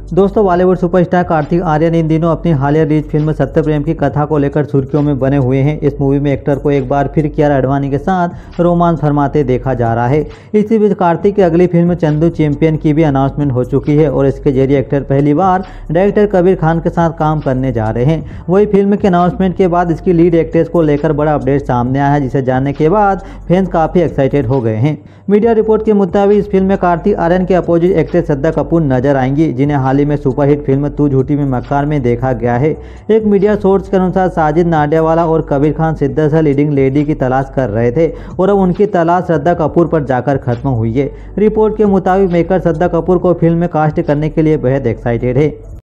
दोस्तों, Bollywood superstar Kartik Aaryan इन दिनों अपनी हालिया रिलीज फिल्म सत्यप्रेम की कथा को लेकर सुर्खियों में बने हुए हैं। इस मूवी में एक्टर को एक बार फिर कियारा आडवाणी के साथ रोमांस फरमाते देखा जा रहा है। इसी बीच कार्तिक की अगली फिल्म चंदू चैंपियन की भी अनाउंसमेंट हो चुकी है और इसके जरिए एक्टर पहली बार डायरेक्टर कबीर खान के साथ काम करने जा रहे हैं। वही फिल्म के अनाउंसमेंट के बाद इसकी लीड एक्ट्रेस को लेकर बड़ा अपडेट सामने आया है, जिसे जानने के बाद फैंस काफी एक्साइटेड हो गए हैं। मीडिया रिपोर्ट के मुताबिक इस फिल्म में कार्तिक आर्यन के अपोजिट एक्ट्रेस श्रद्धा कपूर नजर आएंगी, जिन्हें हाल ही में सुपरहिट फिल्म तू झूठी में मक्कार में देखा गया है। एक मीडिया सोर्स के अनुसार साजिद नाडियावाला और कबीर खान शिद्दत से लीडिंग लेडी की तलाश कर रहे थे और अब उनकी तलाश श्रद्धा कपूर पर जाकर खत्म हुई है। रिपोर्ट के मुताबिक मेकर श्रद्धा कपूर को फिल्म में कास्ट करने के लिए बेहद एक्साइटेड है।